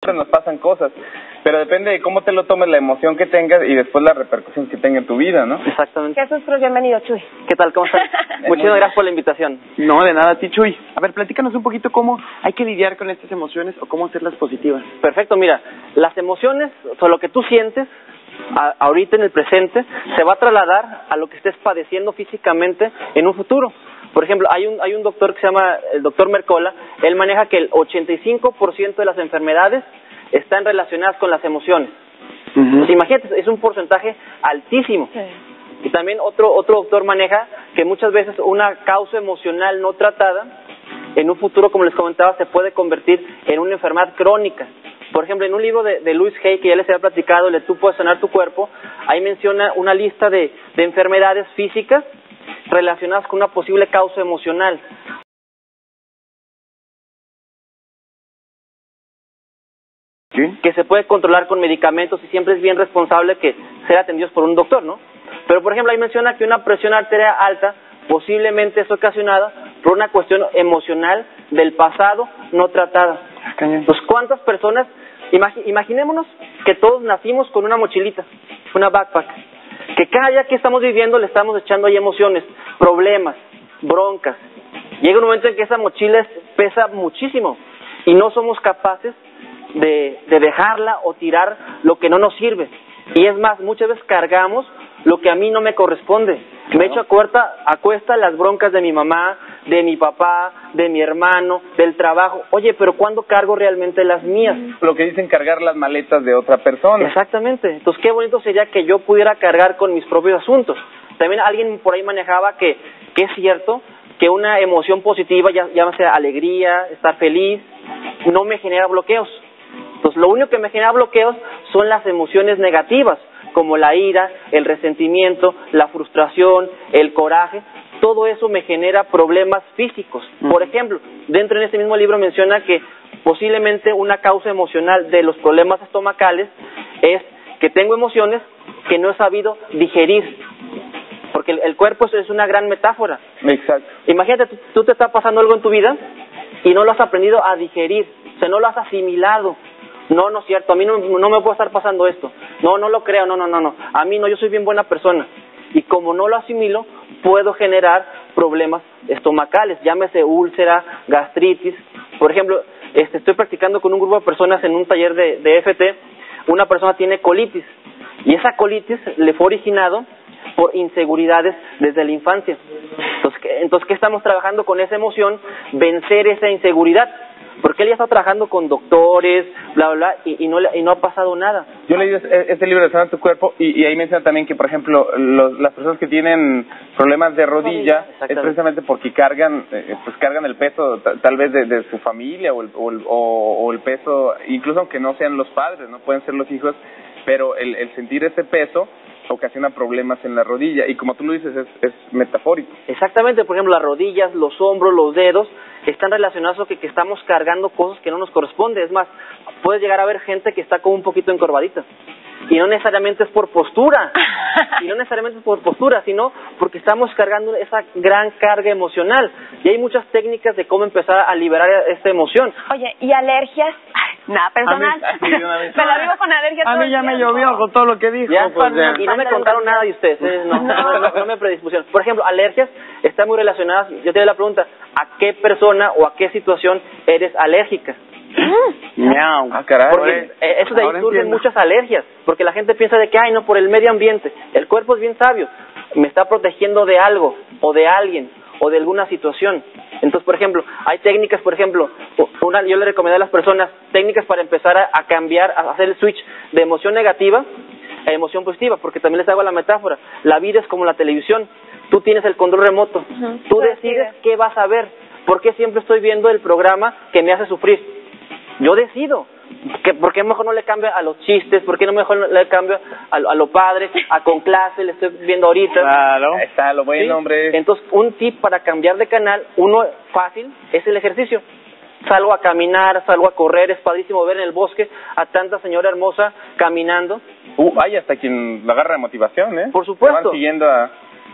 nos pasan cosas, pero depende de cómo te lo tomes, la emoción que tengas y después la repercusión que tenga en tu vida, ¿no? Exactamente. Jesús Cruz, bienvenido, Chuy. ¿Qué tal? ¿Cómo estás? Muchísimas gracias por la invitación. No, de nada a ti, Chuy. A ver, platícanos un poquito cómo hay que lidiar con estas emociones o cómo hacerlas positivas. Perfecto, mira, las emociones, o sea, lo que tú sientes ahorita en el presente, se va a trasladar a lo que estés padeciendo físicamente en un futuro. Por ejemplo, hay un doctor que se llama el doctor Mercola. Él maneja que el 85% de las enfermedades están relacionadas con las emociones. Pues imagínate, es un porcentaje altísimo. Sí. Y también otro doctor maneja que muchas veces una causa emocional no tratada en un futuro, como les comentaba, se puede convertir en una enfermedad crónica. Por ejemplo, en un libro de Louise Hay, que ya les había platicado, el Tú puedes sanar tu cuerpo, ahí menciona una lista de enfermedades físicas relacionadas con una posible causa emocional. ¿Sí? Que se puede controlar con medicamentos y siempre es bien responsable que ser atendidos por un doctor, ¿no? Pero, por ejemplo, ahí menciona que una presión arterial alta posiblemente es ocasionada por una cuestión emocional del pasado no tratada. Pues, ¿cuántas personas? Imaginémonos que todos nacimos con una mochilita, una backpack, que cada día que estamos viviendo le estamos echando ahí emociones, problemas, broncas. Llega un momento en que esa mochila pesa muchísimo y no somos capaces de dejarla o tirar lo que no nos sirve. Y es más, muchas veces cargamos lo que a mí no me corresponde. Me echo a cuesta las broncas de mi mamá, de mi papá, de mi hermano, del trabajo. Oye, pero ¿cuándo cargo realmente las mías? Lo que dicen cargar las maletas de otra persona. Exactamente. Entonces, qué bonito sería que yo pudiera cargar con mis propios asuntos. También alguien por ahí manejaba que es cierto que una emoción positiva, ya sea alegría, estar feliz, no me genera bloqueos. Entonces, lo único que me genera bloqueos son las emociones negativas, como la ira, el resentimiento, la frustración, el coraje. Todo eso me genera problemas físicos. Por ejemplo, dentro de este mismo libro menciona que posiblemente una causa emocional de los problemas estomacales es que tengo emociones que no he sabido digerir. Porque el cuerpo es una gran metáfora. Exacto. Imagínate, tú te está pasando algo en tu vida y no lo has aprendido a digerir, o sea, no lo has asimilado. No es cierto, a mí no me puede estar pasando esto. No lo creo, no. A mí no, yo soy bien buena persona. Y como no lo asimilo, puedo generar problemas estomacales, llámese úlcera, gastritis. Por ejemplo, estoy practicando con un grupo de personas en un taller de EFT. Una persona tiene colitis y esa colitis le fue originado por inseguridades desde la infancia. Entonces, ¿qué estamos trabajando con esa emoción? Vencer esa inseguridad. Porque él ya está trabajando con doctores, bla, bla, y no ha pasado nada. Yo leí este libro de Sana tu Cuerpo y ahí menciona también que, por ejemplo, las personas que tienen problemas de rodilla es precisamente porque cargan el peso tal vez de su familia o el peso, incluso aunque no sean los padres, no pueden ser los hijos, pero el sentir ese peso ocasiona problemas en la rodilla y como tú lo dices es metafórico. Exactamente, por ejemplo las rodillas, los hombros, los dedos están relacionados a que estamos cargando cosas que no nos corresponden. Es más, puedes llegar a ver gente que está como un poquito encorvadita y no necesariamente es por postura sino porque estamos cargando esa gran carga emocional y hay muchas técnicas de cómo empezar a liberar esta emoción. Oye, ¿y alergias? Nada personal. Me la vivo con alergias. A mí ya me llovió con todo lo que dijo. Y no me contaron nada de ustedes, no me predispusieron. Por ejemplo, alergias están muy relacionadas. Yo te doy la pregunta, ¿a qué persona o a qué situación eres alérgica? Miau. Caray. Porque eso de ahí surgen muchas alergias, porque la gente piensa de que, no, por el medio ambiente. El cuerpo es bien sabio, me está protegiendo de algo, o de alguien, o de alguna situación. Entonces, por ejemplo, hay técnicas, yo le recomendé a las personas técnicas para empezar a cambiar, a hacer el switch de emoción negativa a emoción positiva, porque también les hago la metáfora. La vida es como la televisión, tú tienes el control remoto, tú decides qué vas a ver. ¿Por qué siempre estoy viendo el programa que me hace sufrir? Yo decido. ¿Por qué mejor no le cambio a los chistes? ¿Por qué no mejor le cambio a lo padre? Con clase, le estoy viendo ahorita. Claro. Ahí está lo bueno, ¿sí? Hombre. Entonces, un tip para cambiar de canal, uno fácil, es el ejercicio. Salgo a caminar, salgo a correr, es padrísimo ver en el bosque a tanta señora hermosa caminando. Hay hasta quien la agarra de motivación, ¿eh? Por supuesto. Te van siguiendo a...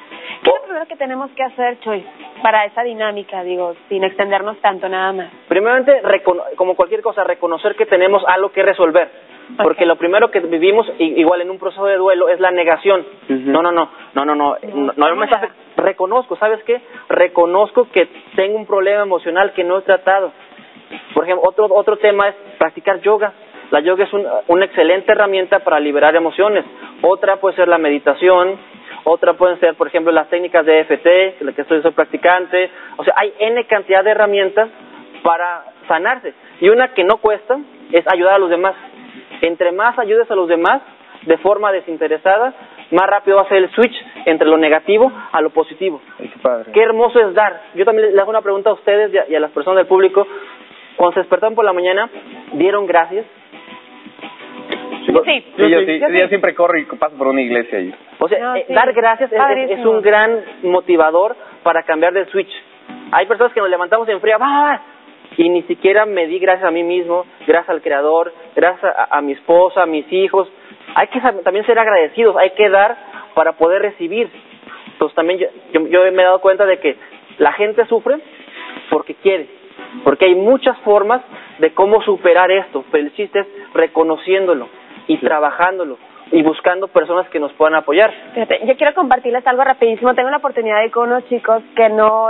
¿Qué es lo primero que tenemos que hacer, Choy, para esa dinámica, digo, sin extendernos tanto nada más? Primeramente, como cualquier cosa, reconocer que tenemos algo que resolver. Okay. Porque lo primero que vivimos, igual en un proceso de duelo, es la negación. No, reconozco, ¿sabes qué? Reconozco que tengo un problema emocional que no he tratado. Por ejemplo, otro tema es practicar yoga. La yoga es una excelente herramienta para liberar emociones. Otra puede ser la meditación. Otra pueden ser, por ejemplo, las técnicas de EFT, la que soy practicante. O sea, hay N cantidad de herramientas para sanarse. Y una que no cuesta es ayudar a los demás. Entre más ayudes a los demás de forma desinteresada, más rápido va a ser el switch entre lo negativo a lo positivo. Qué hermoso es dar. Yo también les hago una pregunta a ustedes y a las personas del público. Cuando se despertaron por la mañana, ¿dieron gracias? Sí, yo siempre corro y paso por una iglesia ahí. O sea, dar gracias es un gran motivador para cambiar de switch. Hay personas que nos levantamos en fría, y ni siquiera me di gracias a mí mismo, gracias al Creador, gracias a mi esposa, a mis hijos. Hay que también ser agradecidos, hay que dar para poder recibir. Entonces también yo me he dado cuenta de que la gente sufre porque quiere, porque hay muchas formas de cómo superar esto, pero el chiste es reconociéndolo y trabajándolo y buscando personas que nos puedan apoyar. Fíjate, yo quiero compartirles algo rapidísimo. Tengo la oportunidad de ir con unos chicos que no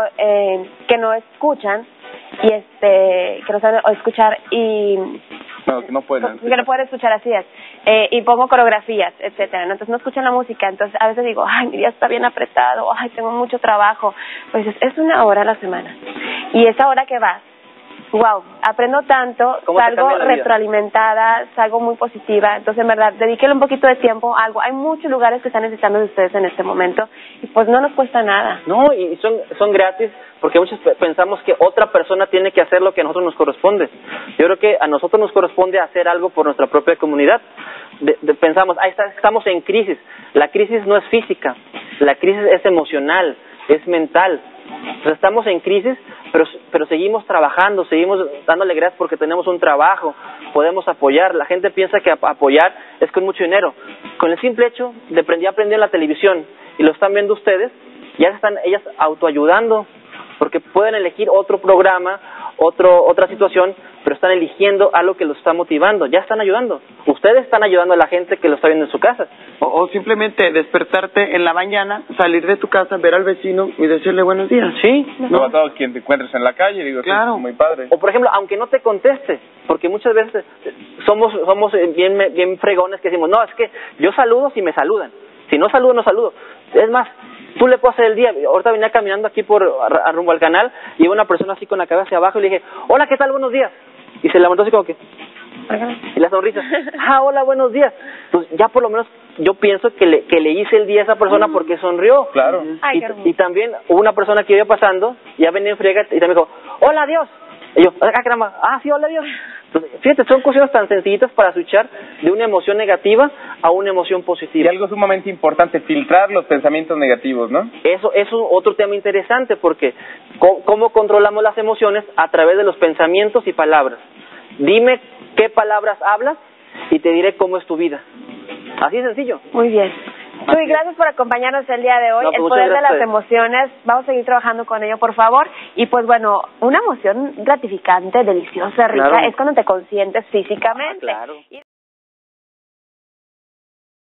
escuchan y que no saben escuchar y que no pueden escuchar, así es, y pongo coreografías, etcétera, ¿no? Entonces no escuchan la música. Entonces a veces digo, mi día está bien apretado, tengo mucho trabajo. Pues es 1 hora a la semana y esa hora que vas, wow, aprendo tanto, salgo retroalimentada, salgo muy positiva. Entonces, en verdad, dedíquele un poquito de tiempo a algo. Hay muchos lugares que están necesitando de ustedes en este momento y pues no nos cuesta nada. No, y son gratis, porque muchos pensamos que otra persona tiene que hacer lo que a nosotros nos corresponde. Yo creo que a nosotros nos corresponde hacer algo por nuestra propia comunidad. Pensamos, estamos en crisis. La crisis no es física, la crisis es emocional, es mental. O sea, estamos en crisis, pero seguimos trabajando, seguimos dándole gracias porque tenemos un trabajo, podemos apoyar. La gente piensa que apoyar es con mucho dinero. Con el simple hecho de aprender en la televisión y lo están viendo ustedes, ya están ellas autoayudando, porque pueden elegir otro programa, otra situación, pero están eligiendo algo que los está motivando, ya están ayudando. Ustedes están ayudando a la gente que lo está viendo en su casa. O simplemente despertarte en la mañana, salir de tu casa, ver al vecino y decirle buenos días. Sí. No a todo quien te encuentres en la calle, digo, claro. Es muy padre. O por ejemplo, aunque no te conteste, porque muchas veces somos bien fregones que decimos, no, es que yo saludo si me saludan, si no saludo, no saludo. Es más, tú le puedes hacer el día. Ahorita venía caminando aquí rumbo al canal y iba una persona así con la cabeza hacia abajo y le dije, hola, ¿qué tal? Buenos días. Y se levantó así como que, y la sonrisa, hola, buenos días. Pues ya por lo menos yo pienso que le hice el día a esa persona porque sonrió. Claro. Y también hubo una persona que iba pasando, ya venía en friega y también dijo, hola, Dios. Y yo, caramba, sí, hola, Dios. Entonces, fíjate, son cosas tan sencillitas para switchar de una emoción negativa a una emoción positiva. Y algo sumamente importante, filtrar los pensamientos negativos, ¿no? Eso es otro tema interesante, porque ¿cómo controlamos las emociones? A través de los pensamientos y palabras. Dime qué palabras hablas y te diré cómo es tu vida. Así de sencillo. Muy bien. Chuy, gracias por acompañarnos el día de hoy. El poder de las emociones, vamos a seguir trabajando con ello, por favor. Y pues bueno, una emoción gratificante, deliciosa, rica, es cuando te consientes físicamente. Claro.